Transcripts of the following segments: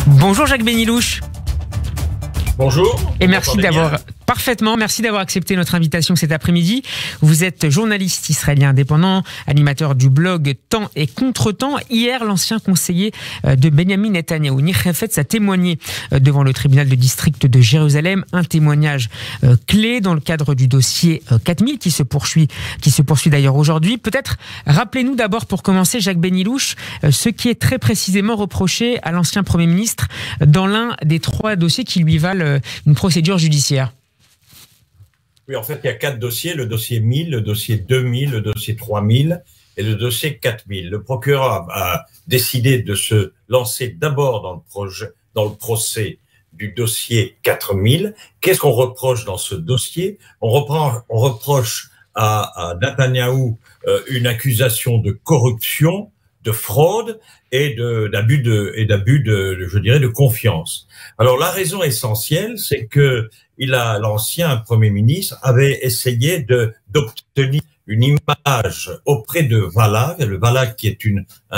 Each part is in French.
Bonjour Jacques Benilouche. Bonjour. Et merci d'avoir merci d'avoir accepté notre invitation cet après-midi. Vous êtes journaliste israélien indépendant, animateur du blog Temps et Contretemps. Hier, l'ancien conseiller de Benjamin Netanyahou, Nir Heifetz, a témoigné devant le tribunal de district de Jérusalem. Un témoignage clé dans le cadre du dossier 4000 qui se poursuit d'ailleurs aujourd'hui. Peut-être rappelez-nous d'abord pour commencer, Jacques Benilouche, ce qui est très précisément reproché à l'ancien Premier ministre dans l'un des 3 dossiers qui lui valent une procédure judiciaire. Oui, en fait, il y a 4 dossiers, le dossier 1000, le dossier 2000, le dossier 3000 et le dossier 4000. Le procureur a décidé de se lancer d'abord dans le procès du dossier 4000. Qu'est-ce qu'on reproche dans ce dossier? On reproche à Netanyahou une accusation de corruption, de fraude et d'abus de confiance. Alors la raison essentielle, c'est que l'ancien Premier ministre avait essayé d'obtenir une image auprès de Valak, le Valak qui est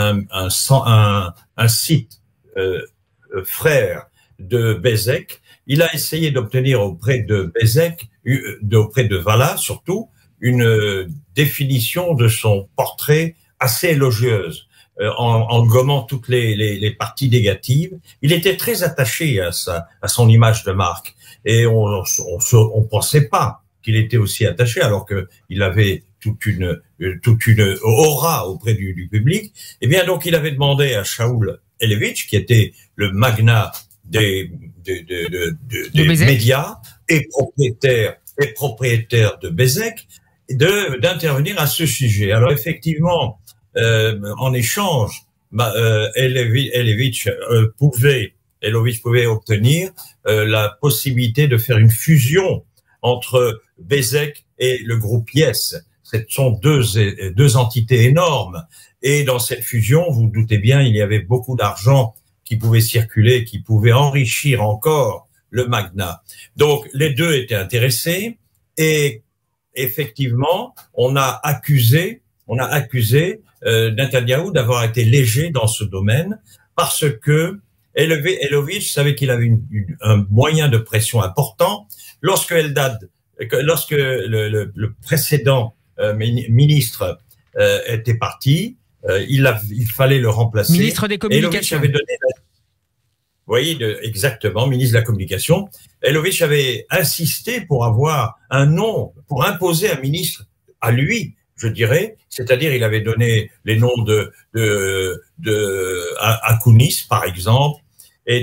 un site frère de Bezek. Il a essayé d'obtenir auprès de Bezek, auprès de Vala surtout, une définition de son portrait assez élogieuse, en gommant toutes les parties négatives. Il était très attaché à son image de marque, et on pensait pas qu'il était aussi attaché, alors que il avait toute une aura auprès du public. Et bien donc il avait demandé à Shaul Elevitch, qui était le magnat des médias et propriétaire de Bezek, d'intervenir à ce sujet. Alors effectivement, en échange, Elevitch pouvait obtenir la possibilité de faire une fusion entre Bezek et le groupe Yes. Ce sont deux entités énormes. Et dans cette fusion, vous vous doutez bien, il y avait beaucoup d'argent qui pouvait circuler, qui pouvait enrichir encore le magnat. Donc, les deux étaient intéressés. Et effectivement, on a accusé Netanyahou d'avoir été léger dans ce domaine, parce que Elevitch savait qu'il avait un moyen de pression important. Lorsque le précédent ministre était parti, il fallait le remplacer. Ministre des Communications. Elevitch avait donné, exactement, ministre de la Communication. Elevitch avait insisté pour avoir un nom, pour imposer un ministre à lui, je dirais, c'est-à-dire il avait donné les noms de Akounis, par exemple, et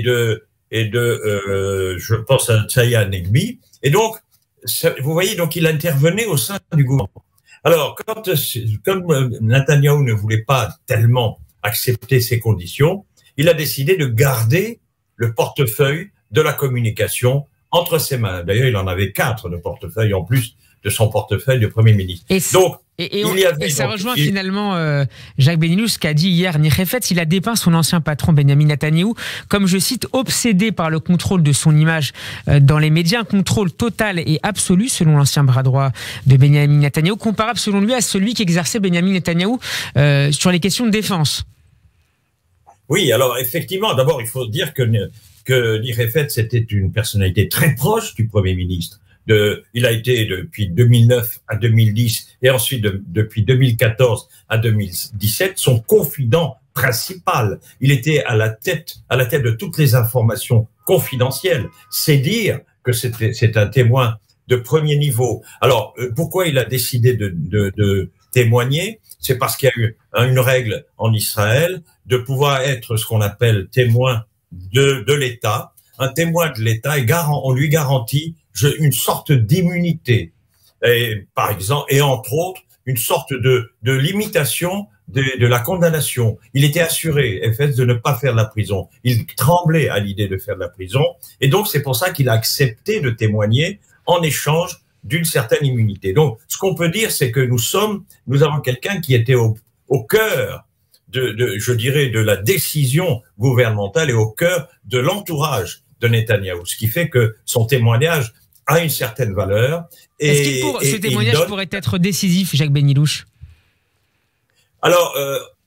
je pense à Tsaya Negbi. Et donc, vous voyez, donc il intervenait au sein du gouvernement. Alors, comme Netanyahou ne voulait pas tellement accepter ces conditions, il a décidé de garder le portefeuille de la communication entre ses mains. D'ailleurs, il en avait 4 de portefeuilles en plus de son portefeuille de Premier ministre. Et ça rejoint finalement Jacques Benilouche, ce qu'a dit hier Nir Heifetz. Il a dépeint son ancien patron Benjamin Netanyahou comme, je cite, obsédé par le contrôle de son image dans les médias, un contrôle total et absolu selon l'ancien bras droit de Benjamin Netanyahou, comparable selon lui à celui qu'exerçait Benjamin Netanyahou sur les questions de défense. Oui, alors effectivement, d'abord il faut dire que Nir Heifetz était une personnalité très proche du Premier ministre. Il a été depuis 2009 à 2010 et ensuite depuis 2014 à 2017 son confident principal. Il était à la tête de toutes les informations confidentielles. C'est dire que c'est un témoin de premier niveau. Alors pourquoi il a décidé de témoigner? C'est parce qu'il y a eu une règle en Israël de pouvoir être ce qu'on appelle témoin de l'État. Un témoin de l'État, on lui garantit une sorte d'immunité, par exemple, et entre autres, une sorte de limitation de la condamnation. Il était assuré, Heifetz, de ne pas faire de la prison. Il tremblait à l'idée de faire de la prison, et donc c'est pour ça qu'il a accepté de témoigner en échange d'une certaine immunité. Donc, ce qu'on peut dire, c'est que nous avons quelqu'un qui était au cœur je dirais, de la décision gouvernementale et au cœur de l'entourage de Netanyahou, ce qui fait que son témoignage a une certaine valeur. Est-ce que ce témoignage pourrait être décisif, Jacques Benilouche? Alors,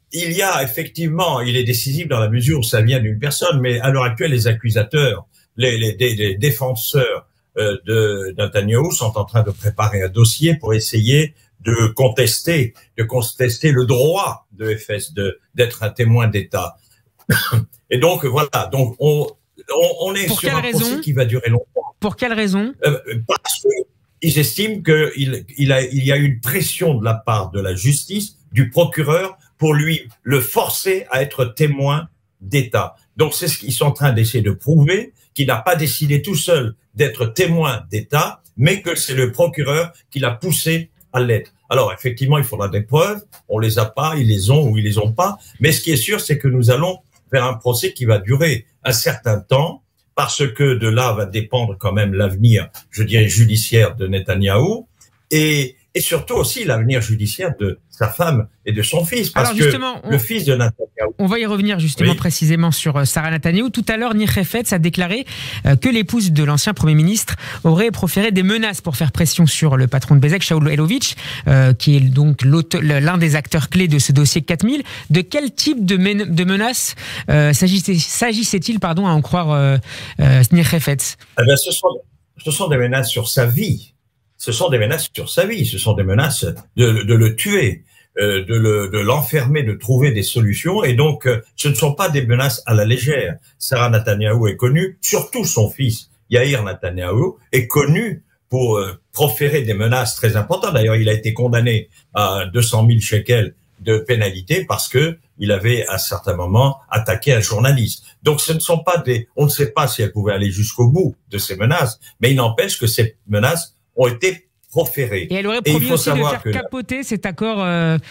il y a effectivement, il est décisif dans la mesure où ça vient d'une personne, mais à l'heure actuelle, les accusateurs, les défenseurs de Netanyahou sont en train de préparer un dossier pour essayer de contester le droit de FS d'être un témoin d'État. Et donc voilà, donc on est pour sur un procès qui va durer longtemps. Pour quelle raison? Parce qu'ils estiment qu'il y a une pression de la part de la justice, du procureur, pour lui le forcer à être témoin d'État. Donc c'est ce qu'ils sont en train d'essayer de prouver, qu'il n'a pas décidé tout seul d'être témoin d'État, mais que c'est le procureur qui l'a poussé à l'être. Alors effectivement, il faudra des preuves, on les a pas, ils les ont ou ils les ont pas, mais ce qui est sûr, c'est que nous allons vers un procès qui va durer un certain temps, parce que de là va dépendre quand même l'avenir, je dirais, judiciaire de Netanyahou, et surtout aussi l'avenir judiciaire de sa femme et de son fils, parce que le fils de Netanyahou... On va y revenir justement précisément sur Sarah Netanyahou. Tout à l'heure, Nir Heifetz a déclaré que l'épouse de l'ancien Premier ministre aurait proféré des menaces pour faire pression sur le patron de Bezek, Shaul Elovitch, qui est donc l'un des acteurs clés de ce dossier 4000. De quel type de menaces s'agissait-il, à en croire Nir Heifetz? Eh bien, ce sont des menaces sur sa vie. Ce sont des menaces sur sa vie, ce sont des menaces de le tuer, de l'enfermer, de trouver des solutions. Et donc, ce ne sont pas des menaces à la légère. Sarah Netanyahou est connue, surtout son fils, Yair Netanyahou, est connu pour proférer des menaces très importantes. D'ailleurs, il a été condamné à 200 000 shekels de pénalité parce que il avait à certains moments attaqué un journaliste. Donc, ce ne sont pas on ne sait pas si elle pouvait aller jusqu'au bout de ces menaces, mais il n'empêche que ces menaces ont été proférées. Et elle aurait promis aussi de faire capoter cet accord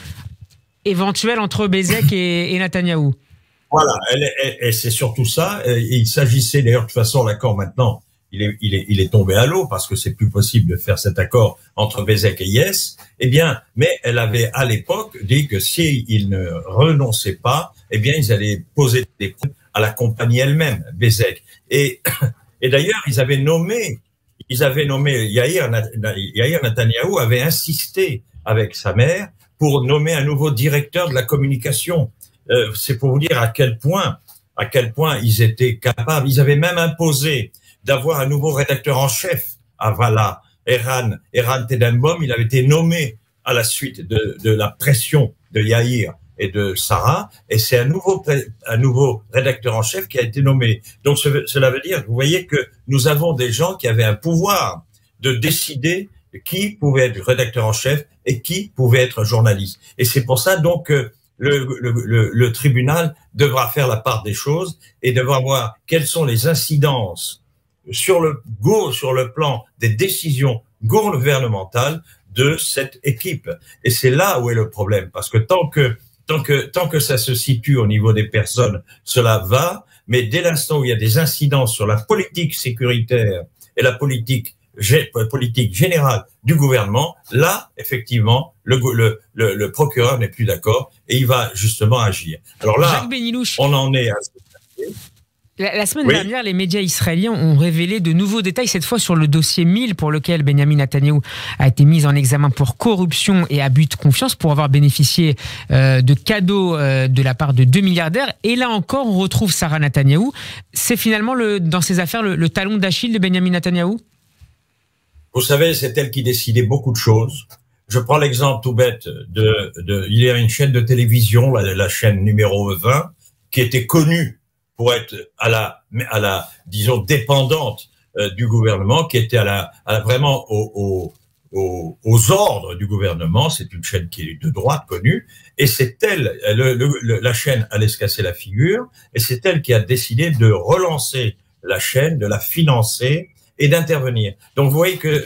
éventuel entre Bezek et Netanyahou. Voilà, et c'est surtout ça. Et il s'agissait d'ailleurs, de toute façon, l'accord maintenant, il est tombé à l'eau parce que c'est plus possible de faire cet accord entre Bezek et Yes. Eh bien, mais elle avait à l'époque dit que s'ils ne renonçaient pas, eh bien, ils allaient poser des problèmes à la compagnie elle-même, Bezek. Et d'ailleurs, ils avaient nommé Yair Netanyahou avait insisté avec sa mère pour nommer un nouveau directeur de la communication. C'est pour vous dire à quel point ils étaient capables. Ils avaient même imposé d'avoir un nouveau rédacteur en chef à Vala, Eran Tedenbaum. Il avait été nommé à la suite de la pression de Yair et de Sarah, et c'est un nouveau rédacteur en chef qui a été nommé. Donc cela veut dire, vous voyez que nous avons des gens qui avaient un pouvoir de décider qui pouvait être rédacteur en chef et qui pouvait être journaliste. Et c'est pour ça donc que le tribunal devra faire la part des choses et devra voir quelles sont les incidences sur le plan des décisions gouvernementales de cette équipe. Et c'est là où est le problème, parce que tant que ça se situe au niveau des personnes, cela va, mais dès l'instant où il y a des incidences sur la politique sécuritaire et la politique générale du gouvernement, là, effectivement, le procureur n'est plus d'accord et il va justement agir. Alors là, on en est à... La semaine dernière, les médias israéliens ont révélé de nouveaux détails, cette fois sur le dossier 1000 pour lequel Benyamin Netanyahou a été mis en examen pour corruption et abus de confiance pour avoir bénéficié de cadeaux de la part de 2 milliardaires. Et là encore, on retrouve Sarah Netanyahou. C'est finalement, dans ces affaires, le talon d'Achille de Benyamin Netanyahou? Vous savez, c'est elle qui décidait beaucoup de choses. Je prends l'exemple tout bête il y a une chaîne de télévision, la chaîne numéro 20, qui était connue pour être à la disons dépendante du gouvernement, qui était vraiment aux ordres du gouvernement. C'est une chaîne qui est de droite connue, et c'est elle, la chaîne allait se casser la figure, et c'est elle qui a décidé de relancer la chaîne, de la financer et d'intervenir. Donc vous voyez que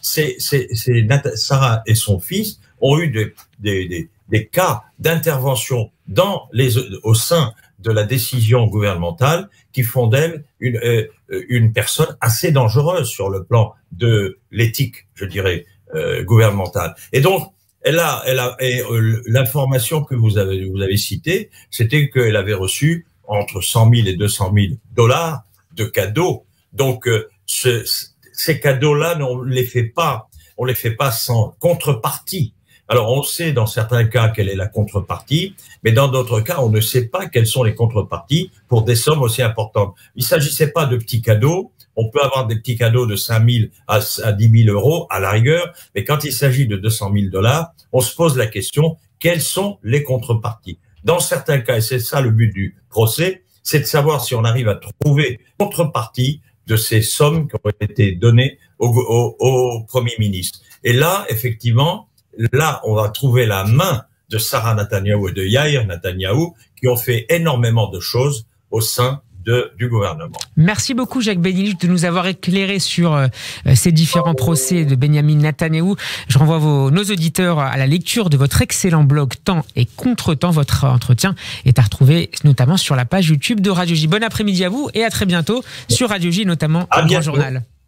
Sarah et son fils ont eu des cas d'intervention au sein de la décision gouvernementale qui font d'elle une personne assez dangereuse sur le plan de l'éthique, je dirais, gouvernementale. Et donc, l'information que vous avez citée, c'était qu'elle avait reçu entre 100 000 et 200 000 $ de cadeaux. Donc, ces cadeaux-là, on les fait pas sans contrepartie. Alors, on sait dans certains cas quelle est la contrepartie, mais dans d'autres cas, on ne sait pas quelles sont les contreparties pour des sommes aussi importantes. Il ne s'agissait pas de petits cadeaux. On peut avoir des petits cadeaux de 5 000 à 10 000 euros à la rigueur, mais quand il s'agit de 200 000 $, on se pose la question, quelles sont les contreparties? Dans certains cas, et c'est ça le but du procès, c'est de savoir si on arrive à trouver contrepartie de ces sommes qui ont été données au Premier ministre. Et là, effectivement, là, on va trouver la main de Sarah Netanyahu et de Yair Netanyahu qui ont fait énormément de choses au sein du gouvernement. Merci beaucoup Jacques Benyelich de nous avoir éclairé sur ces différents procès de Benyamin Netanyahou. Je renvoie nos auditeurs à la lecture de votre excellent blog Temps et Contretemps. Votre entretien est à retrouver notamment sur la page YouTube de Radio J. Bon après-midi à vous et à très bientôt sur Radio J, notamment au Grand Journal.